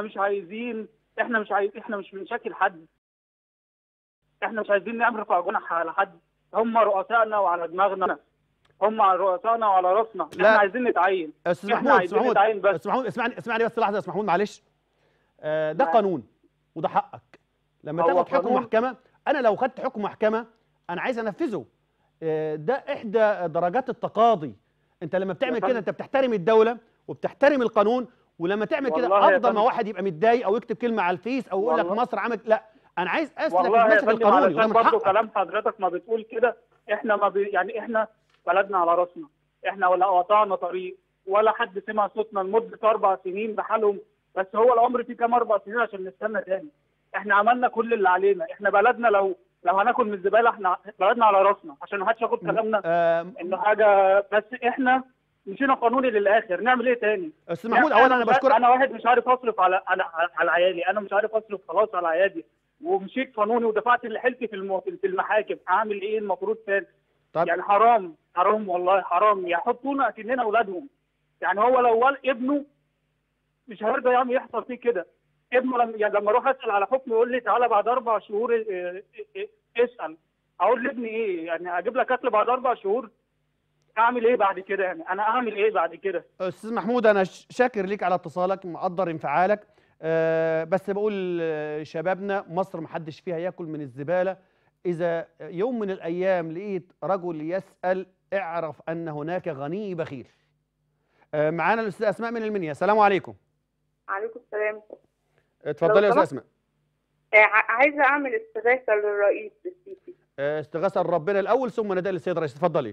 مش بنشكل حد، احنا مش عايزين نرفع جنحه على حد، هم رؤسائنا وعلى دماغنا، هم على رؤسائنا وعلى راسنا. احنا عايزين نتعين. استاذ محمود، استاذ محمود اسمعني بس لحظه يا استاذ محمود معلش. ده قانون وده حقك لما تاخد حكم محكمه. انا لو خدت حكم محكمه انا عايز انفذه. ده احدى درجات التقاضي. انت لما بتعمل كده انت بتحترم الدوله وبتحترم القانون، ولما تعمل كده افضل ما واحد يبقى متضايق او يكتب كلمه على الفيس او يقول لك مصر عملت، لا انا عايز اسلك المسلك القانوني وده من حقك. كلام حضرتك ما بتقول كده، احنا ما يعني احنا بلدنا على راسنا، احنا ولا قطعنا طريق ولا حد سمع صوتنا لمده 4 سنين بحالهم، بس هو العمر فيه كام 4 سنين عشان نستنى تاني؟ احنا عملنا كل اللي علينا، احنا بلدنا لو هناكل من الزباله احنا بلدنا على راسنا، عشان ما حدش ياخد كلامنا انه حاجه، بس احنا مشينا قانوني للاخر. نعمل ايه تاني؟ استاذ محمود اولا انا بشكرك. انا واحد مش عارف اصرف على عيالي، انا مش عارف اصرف خلاص على عيالي، ومشيت قانوني ودفعت اللي حيلتي في المحاكم، هعمل ايه المفروض تاني؟ طيب. يعني حرام والله حرام، يحطونا اكننا اولادهم. يعني هو لو ابنه مش هيرضى يحصل فيه كده. ابنه لما اروح اسال على حكم يقول لي تعالى بعد 4 شهور اسال، اقول لابني ايه؟ يعني اجيب لك اكل بعد 4 شهور؟ اعمل ايه بعد كده؟ يعني انا اعمل ايه بعد كده؟ استاذ محمود انا شاكر ليك على اتصالك، مقدر انفعالك، بس بقول شبابنا مصر محدش فيها ياكل من الزباله. اذا يوم من الايام لقيت رجل يسال اعرف ان هناك غني بخيل. معانا الاستاذ اسماء من المنيا. السلام عليكم. عليكم السلام. اتفضلي يا استاذ اسماء. عايزه اعمل استغاثه للرئيس السيسي. استغاثه لربنا الاول ثم نداء للسيد الرئيس. اتفضلي.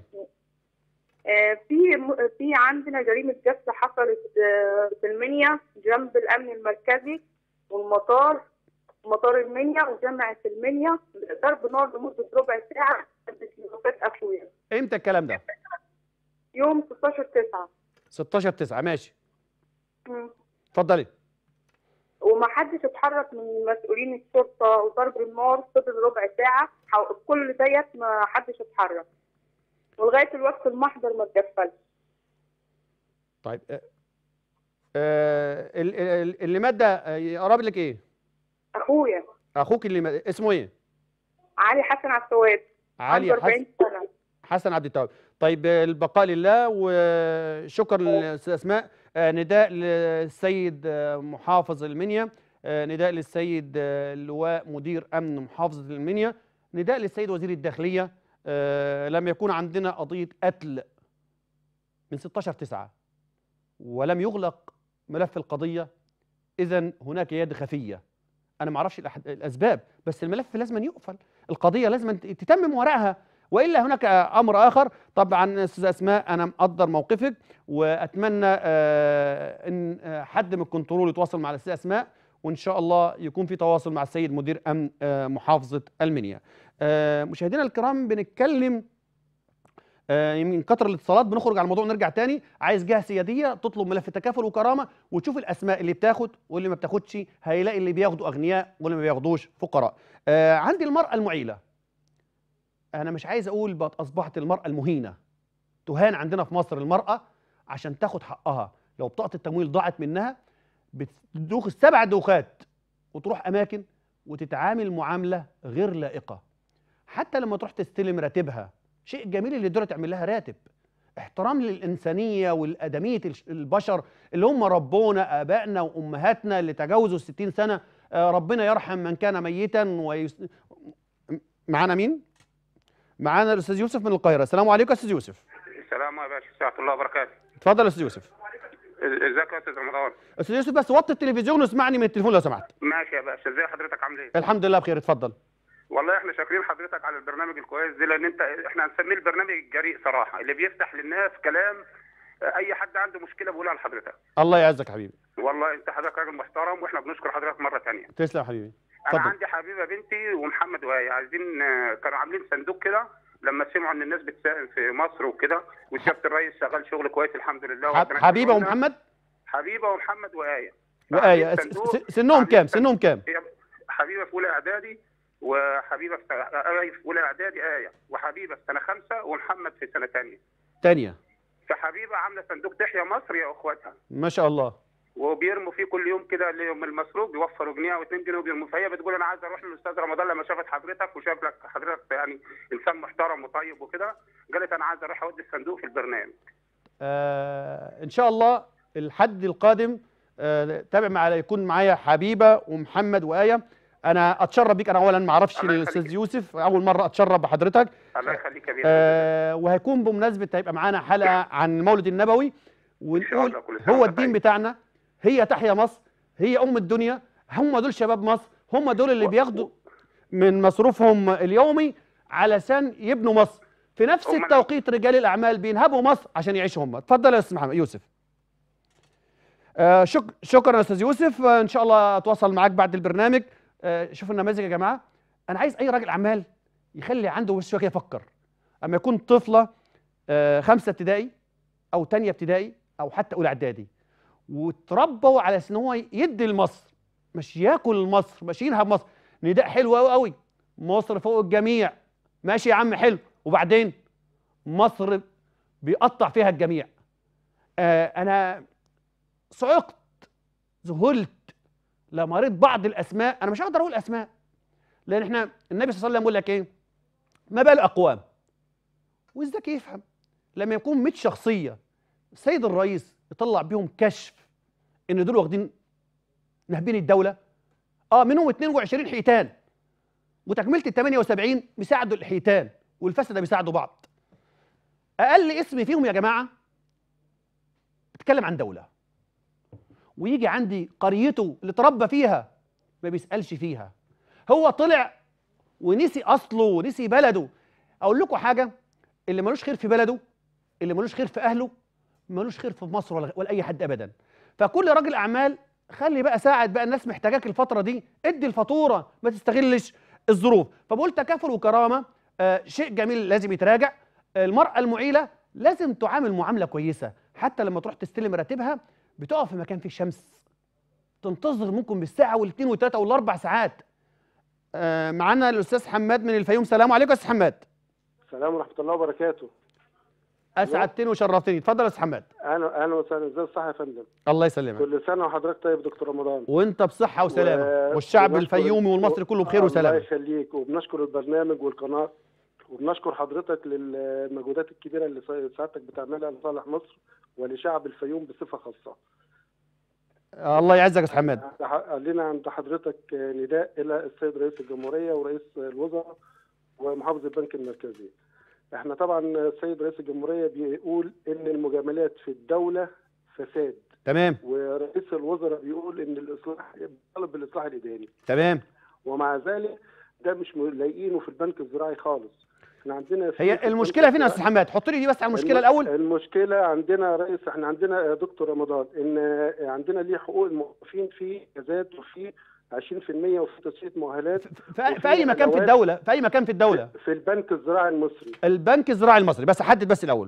في عندنا جريمه جثه حصلت في المنيا جنب الامن المركزي والمطار، مطار المنيا وجامعه المنيا، ضرب نار لمده ربع ساعه بوفاه اخويا. امتى الكلام ده؟ يوم 16/9. 16/9 ماشي. اتفضلي. وما حدش اتحرك من مسؤولين الشرطه، وضرب النار فضل ربع ساعه كل ديت ما حدش اتحرك، ولغايه الوقت المحضر ما اتقفلش. طيب اللي مادة يقرب لك ايه؟ اخويا. اخوك اللي مادة اسمه ايه؟ علي حسن عبد التواب. علي عنده 40 سنه. حسن عبد التواب. طيب البقاء لله وشكر للاستاذ اسماء. نداء للسيد محافظ المنيا، نداء للسيد اللواء مدير امن محافظه المنيا، نداء للسيد وزير الداخليه. لم يكون عندنا قضيه قتل من 16/9 ولم يغلق ملف القضيه، اذا هناك يد خفيه. انا ما اعرفش الاسباب، بس الملف لازم يقفل، القضيه لازم تتمم ورقها، والا هناك امر اخر. طبعا استاذه اسماء انا مقدر موقفك، واتمنى ان حد من الكنترول يتواصل مع الاستاذه اسماء، وان شاء الله يكون في تواصل مع السيد مدير امن محافظه المنيا. مشاهدينا الكرام، بنتكلم من كتر الاتصالات بنخرج على الموضوع ونرجع تاني. عايز جهه سياديه تطلب ملف تكافل وكرامه وتشوف الاسماء اللي بتاخد واللي ما بتاخدش، هيلاقي اللي بياخدوا اغنياء واللي ما بياخدوش فقراء. عندي المراه المعيله، انا مش عايز اقول بقت اصبحت المراه المهينه، تهان عندنا في مصر المراه عشان تاخد حقها. لو بطاقه التمويل ضاعت منها بتدوخ ال7 دوخات وتروح اماكن وتتعامل معامله غير لائقه. حتى لما تروح تستلم راتبها، شيء جميل اللي الدوله تعمل لها راتب، احترام للانسانيه والادميه البشر اللي هم ربونا، ابائنا وامهاتنا اللي تجاوزوا ال60 سنه. ربنا يرحم من كان ميتا معانا مين؟ معانا الاستاذ يوسف من القاهره. السلام عليكم يا استاذ يوسف. السلام يا باشا، ورحمه الله وبركاته. اتفضل يا استاذ يوسف. ازيك يا استاذ رمضان؟ استاذ يوسف بس وطي التلفزيون واسمعني من التليفون لو سمحت. ماشي يا باشا، ازي حضرتك عامل ايه؟ الحمد لله بخير، اتفضل. والله احنا شاكرين حضرتك على البرنامج الكويس ده، لان احنا هنسميه البرنامج الجريء صراحه، اللي بيفتح للناس كلام اي حد عنده مشكله بيقولها لحضرتك. الله يعزك يا حبيبي. والله انت حضرتك راجل محترم، واحنا بنشكر حضرتك مره ثانيه. تسلم يا حبيبي. انا عندي حبيبه بنتي ومحمد وهي عايزين، كانوا عاملين صندوق كده لما سمعوا ان الناس بتساهم في مصر وكده، وسياده الرئيس شغال شغل كويس الحمد لله. حبيبه ومحمد؟ حبيبه ومحمد وآية. وآية سنهم كام؟ سنهم كام؟ حبيبه في اولى اعدادي، وحبيبه في اولى اعدادي آية، وحبيبه في سنه 5، ومحمد في سنه ثانيه. فحبيبه عامله صندوق تحيا مصر يا اخواتها. ما شاء الله. وبيرموا فيه كل يوم كده يوم المصروف، بيوفروا جنيه او 2 جنيه وبيرموا. فهي بتقول انا عايزه اروح للاستاذ رمضان لما شافت حضرتك وشاف لك حضرتك يعني انسان محترم وطيب وكده، قالت انا عايزه اروح اودي الصندوق في البرنامج. ان شاء الله الحد القادم تابع معايا، يكون معايا حبيبه ومحمد وآية. انا اتشرف بيك، انا اولا ما اعرفش الاستاذ يوسف، اول مره اتشرف بحضرتك. الله يخليك يا بيه. وهيكون بمناسبه هيبقى معانا حلقه عن المولد النبوي، ونقول هو الدين بتاعنا، هي تحيا مصر، هي ام الدنيا، هم دول شباب مصر، هم دول اللي بياخدوا من مصروفهم اليومي علشان يبنوا مصر. في نفس التوقيت رجال الاعمال بينهبوا مصر عشان يعيشوا هم. اتفضل يا استاذ محمد يوسف. شكرا يا استاذ يوسف، ان شاء الله اتواصل معاك بعد البرنامج. شوفوا النماذج يا جماعه، انا عايز اي راجل اعمال يخلي عنده بس شويه يفكر. اما يكون طفله 5 ابتدائي او ثانيه ابتدائي او حتى اولى اعدادي، وتربوا على ان هو يدي لمصر، مش ياكل مصر، مش ينهب مصر. نداء حلو قوي قوي، مصر فوق الجميع. ماشي يا عم حلو، وبعدين مصر بيقطع فيها الجميع. انا صعقت، ذهلت لما قريت بعض الاسماء. انا مش هقدر اقول اسماء لان احنا النبي صلى الله عليه وسلم بيقول لك ايه؟ ما بال اقوام، والذكي يفهم. لما يكون 100 شخصيه السيد الرئيس يطلع بيهم كشف ان دول واخدين نهبين الدوله، منهم 22 حيتان، وتكمله ال 78 بيساعدوا الحيتان والفسده بيساعدوا بعض. اقل اسم فيهم يا جماعه بيتكلم عن دوله، ويجي عندي قريته اللي اتربى فيها ما بيسالش فيها. هو طلع ونسي اصله ونسي بلده. اقول لكم حاجه، اللي ملوش خير في بلده، اللي ملوش خير في اهله، ملوش خير في مصر ولا اي حد ابدا. فكل راجل اعمال خلي بقى ساعد بقى الناس محتاجاك الفتره دي، ادي الفاتوره، ما تستغلش الظروف. فبقول تكافل وكرامه شيء جميل لازم يتراجع. المراه المعيله لازم تعامل معامله كويسه، حتى لما تروح تستلم راتبها بتقف في مكان فيه شمس، تنتظر ممكن بالساعه والاثنين والثلاثه والاربع ساعات. معانا الاستاذ حماد من الفيوم. سلام عليكم يا استاذ حماد. السلام ورحمه الله وبركاته. اسعدتني وشرفتني. اتفضل يا استاذ حماد. اهلا وسهلا. ازي الصحه يا فندم؟ الله يسلمك. كل سنه وحضرتك طيب دكتور رمضان. وانت بصحه وسلامه والشعب الفيومي والمصري كله بخير وسلامه. الله يخليك. وبنشكر البرنامج والقناه وبنشكر حضرتك للمجهودات الكبيره اللي سعادتك بتعملها لصالح مصر ولشعب الفيوم بصفه خاصه. الله يعزك يا استاذ حماد. لنا عند حضرتك نداء الى السيد رئيس الجمهوريه ورئيس الوزراء ومحافظ البنك المركزي. احنا طبعا السيد رئيس الجمهوريه بيقول ان المجاملات في الدوله فساد. تمام. ورئيس الوزراء بيقول ان الاصلاح طالب بالاصلاح الاداري. تمام. ومع ذلك ده مش لاقيينه في البنك الزراعي خالص. احنا عندنا هي المشكله فين يا استاذ حماد؟ حط لي دي بس على المشكله الاول. المشكله عندنا رئيس، احنا عندنا يا دكتور رمضان ان عندنا ليه حقوق الموظفين في اجازات وفي 20% وفي تسويه مؤهلات في اي مكان في الدوله، في اي مكان في الدوله. في البنك الزراعي المصري. البنك الزراعي المصري، بس حدد بس الاول.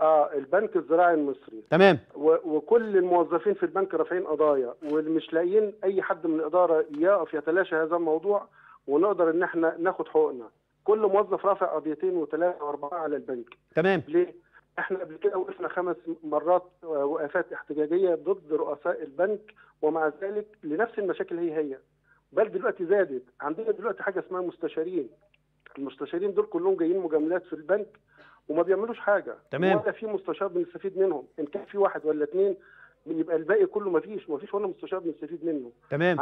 البنك الزراعي المصري. تمام. وكل الموظفين في البنك رافعين قضايا ومش لاقيين اي حد من الاداره يقف يتلاشى هذا الموضوع ونقدر ان احنا ناخد حقوقنا. كل موظف رافع قضيتين وثلاثه واربعه على البنك. تمام. ليه؟ احنا قبل كده وقفنا 5 مرات وقفات احتجاجيه ضد رؤساء البنك ومع ذلك لنفس المشاكل هي بل دلوقتي زادت. عندنا دلوقتي حاجه اسمها مستشارين. المستشارين دول كلهم جايين مجاملات في البنك وما بيعملوا حاجه. تمام. ولا في مستشار بنستفيد منهم، ان كان في واحد ولا اثنين يبقى الباقي كله ما فيش ولا مستشار بنستفيد منه. تمام.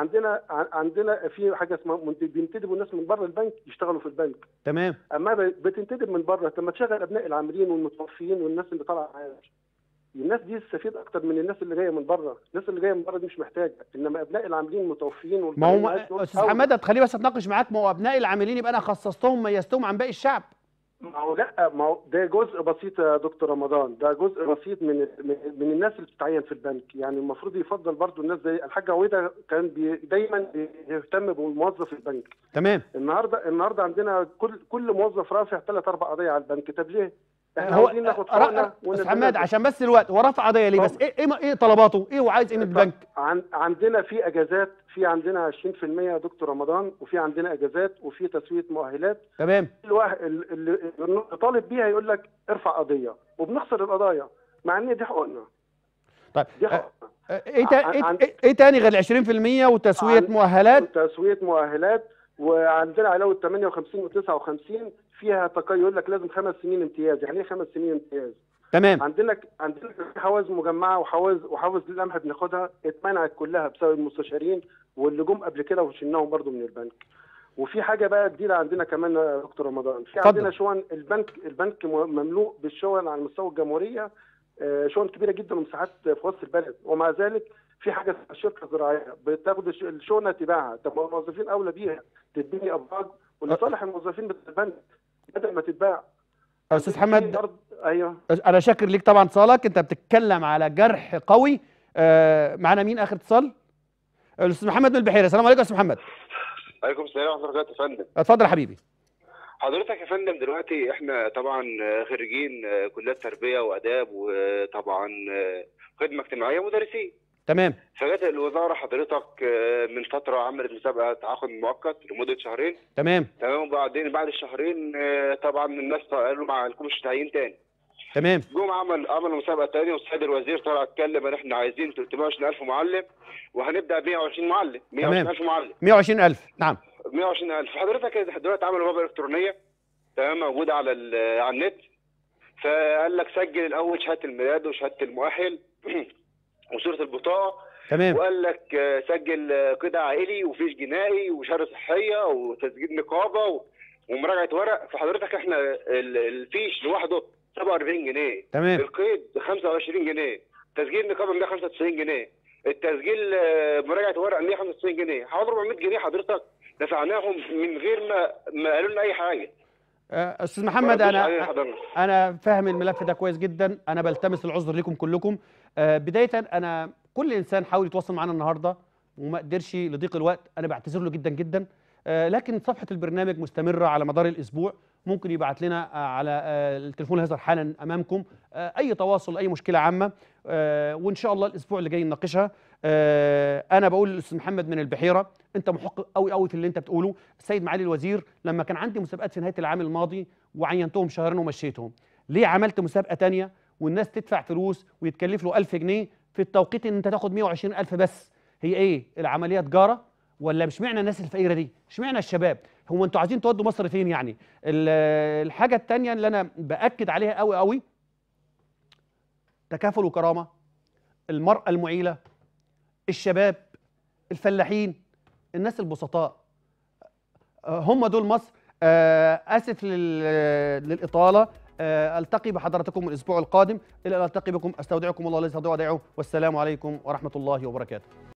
عندنا في حاجه اسمها بينتدبوا الناس من بره البنك يشتغلوا في البنك. تمام. اما بتنتدب من بره، طب ما تشغل ابناء العاملين والمتوفيين والناس اللي طالعه معاش. الناس دي تستفيد اكتر من الناس اللي جايه من بره. الناس اللي جايه من بره دي مش محتاجه، انما ابناء العاملين المتوفيين ما هو استاذ حماد هتخليه بس اتناقش معاك. ما هو ابناء العاملين يبقى انا خصصتهم ميزتهم عن باقي الشعب. ما هو ده جزء بسيط يا دكتور رمضان، ده جزء بسيط من الناس اللي بتتعين في البنك. يعني المفروض يفضل برضو الناس زي الحاج عويده كان دايما يهتم بالموظف البنك. تمام. النهارده عندنا كل موظف رافع 3-4 قضايا على البنك. طب ليه؟ هو استاذ حماد عشان بس الوقت، هو رفع قضيه ليه بس؟ ايه طلباته؟ ايه وعايز ايه من البنك؟ عندنا في اجازات، في عندنا 20% يا دكتور رمضان، وفي عندنا اجازات وفي تسويه مؤهلات. تمام. الواحد اللي طالب بيها يقول لك ارفع قضيه وبنخسر القضايا مع ان دي حقوقنا. طيب دي حقوقنا. ايه تاني غير 20% وتسويه مؤهلات؟ تسويه مؤهلات. وعندنا علاوه 58 و59 فيها يقول لك لازم 5 سنين امتياز. يعني ايه 5 سنين امتياز؟ تمام. عندنا حوافز مجمعه وحوافز للقمح بناخدها اتمنعت كلها بسبب المستشارين واللي جم قبل كده وشلناهم برضو من البنك. وفي حاجه بقى جديده عندنا كمان يا دكتور رمضان، في عندنا شؤون البنك مملوء بالشؤون على مستوى الجمهوريه، شؤون كبيره جدا ومساحات في وسط البلد، ومع ذلك في حاجه اسمها الشركه الزراعيه بتاخد الشؤونه تباعها. طب ما الموظفين اولى بيها تديني ابراج ولصالح الموظفين بتاع البنك بدل ما تتباع. استاذ حماد ايوه انا شاكر ليك طبعا اتصالك. انت بتتكلم على جرح قوي. معانا مين اخر اتصال؟ الاستاذ محمد من البحيره. السلام عليكم يا استاذ محمد. عليكم السلام ورحمه الله وبركاته يا فندم. اتفضل يا حبيبي. حضرتك يا فندم دلوقتي احنا طبعا خريجين كليات تربيه واداب وطبعا خدمه اجتماعيه ومدرسين. تمام. فجت الوزاره حضرتك من فتره عملت مسابقه تعاقد مؤقت لمده 2 شهر. تمام. وبعدين بعد الشهرين طبعا الناس قالوا ما لكمش تعيين تاني. تمام. جم عملوا مسابقه ثانيه والسيد الوزير طلع اتكلم ان احنا عايزين 320,000 معلم وهنبدا ب 120 معلم. 120,000 معلم. 120,000 نعم. 120,000. حضرتك دلوقتي عملوا بابا الكترونيه تمام موجوده على النت. فقال لك سجل الاول شهاده الميلاد وشهاده المؤهل وصوره البطاقه. تمام. وقال لك سجل قيد عائلي وفيش جنائي وشهاده صحيه وتسجيل نقابه ومراجعه ورق. فحضرتك احنا الفيش لوحده 47 جنيه. تمام. القيد 25 جنيه. تسجيل نقابه 195 جنيه. التسجيل مراجعه ورق 195 جنيه. حوالي 400 جنيه حضرتك دفعناهم من غير ما قالوا لنا اي حاجه. استاذ محمد انا فاهم الملف ده كويس جدا. انا بلتمس العذر لكم كلكم. بدايه انا كل انسان حاول يتواصل معانا النهارده وما قدرش لضيق الوقت، انا بعتذر له جدا جدا. لكن صفحه البرنامج مستمره على مدار الاسبوع ممكن يبعت لنا على التليفون اللي هيظهر حالا امامكم اي تواصل، اي مشكله عامه، وان شاء الله الاسبوع اللي جاي نناقشها. انا بقول للاستاذ محمد من البحيره، انت محق قوي قوي في اللي انت بتقوله. السيد معالي الوزير لما كان عندي مسابقات في نهايه العام الماضي وعينتهم شهرين ومشيتهم، ليه عملت مسابقه ثانيه والناس تدفع فلوس ويتكلف له 1000 جنيه في التوقيت ان انت تاخد 120,000 بس؟ هي ايه العمليه؟ تجاره ولا مش معنى الناس الفقيره دي؟ اشمعنى الشباب؟ هو انتوا عايزين تودوا مصر فين يعني؟ الحاجه الثانيه اللي انا باكد عليها قوي قوي، تكافل وكرامه، المراه المعيله، الشباب، الفلاحين، الناس البسطاء، هم دول مصر. اسف للاطاله. التقي بحضراتكم الاسبوع القادم. الى ان التقي بكم استودعكم الله الذي لا يضيع ودائعه، والسلام عليكم ورحمه الله وبركاته.